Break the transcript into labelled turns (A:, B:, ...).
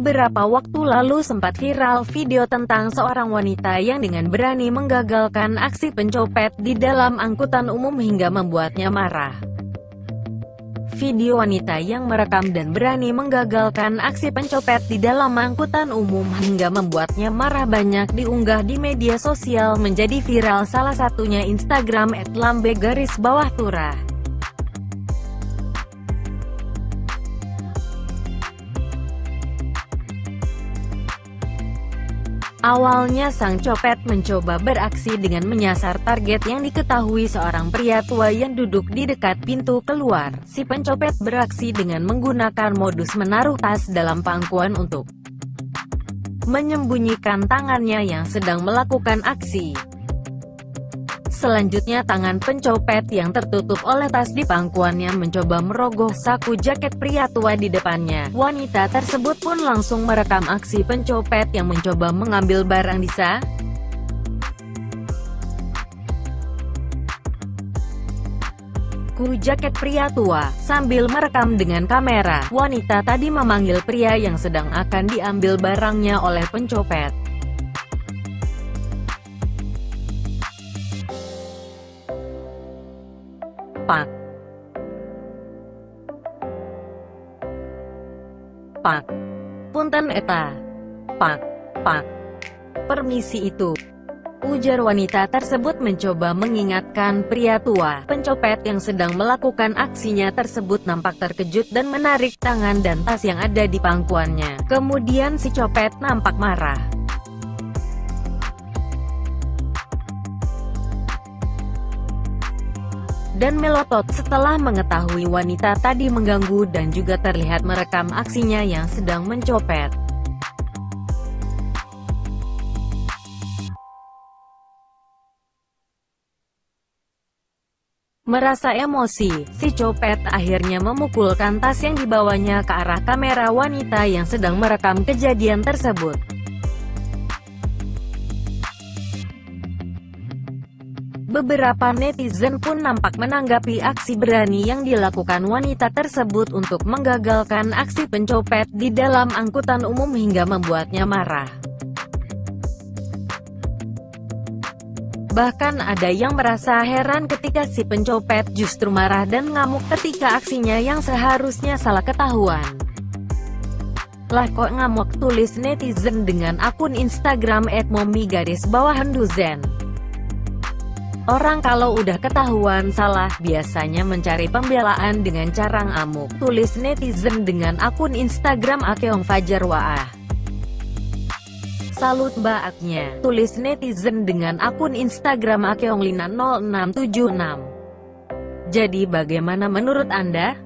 A: Beberapa waktu lalu sempat viral video tentang seorang wanita yang dengan berani menggagalkan aksi pencopet di dalam angkutan umum hingga membuatnya marah. Video wanita yang merekam dan berani menggagalkan aksi pencopet di dalam angkutan umum hingga membuatnya marah banyak diunggah di media sosial menjadi viral, salah satunya Instagram @lambe_tura. Awalnya sang copet mencoba beraksi dengan menyasar target yang diketahui seorang pria tua yang duduk di dekat pintu keluar. Si pencopet beraksi dengan menggunakan modus menaruh tas dalam pangkuan untuk menyembunyikan tangannya yang sedang melakukan aksi. Selanjutnya tangan pencopet yang tertutup oleh tas di pangkuannya mencoba merogoh saku jaket pria tua di depannya. Wanita tersebut pun langsung merekam aksi pencopet yang mencoba mengambil barang di saku jaket pria tua. Sambil merekam dengan kamera, wanita tadi memanggil pria yang sedang akan diambil barangnya oleh pencopet. Pak. Pak. Punten eta. Pak. Permisi itu. Ujar wanita tersebut mencoba mengingatkan pria tua. Pencopet yang sedang melakukan aksinya tersebut nampak terkejut dan menarik tangan dan tas yang ada di pangkuannya. Kemudian si copet nampak marah dan melotot setelah mengetahui wanita tadi mengganggu dan juga terlihat merekam aksinya yang sedang mencopet. Merasa emosi, si copet akhirnya memukulkan tas yang dibawanya ke arah kamera wanita yang sedang merekam kejadian tersebut. Beberapa netizen pun nampak menanggapi aksi berani yang dilakukan wanita tersebut untuk menggagalkan aksi pencopet di dalam angkutan umum hingga membuatnya marah. Bahkan ada yang merasa heran ketika si pencopet justru marah dan ngamuk ketika aksinya yang seharusnya salah ketahuan. Lah kok ngamuk, tulis netizen dengan akun Instagram @momi_duzen. Orang kalau udah ketahuan salah, biasanya mencari pembelaan dengan cara ngamuk, tulis netizen dengan akun Instagram @keongfajarwaah. Salut mbaknya, tulis netizen dengan akun Instagram @keonglina0676. Jadi bagaimana menurut Anda?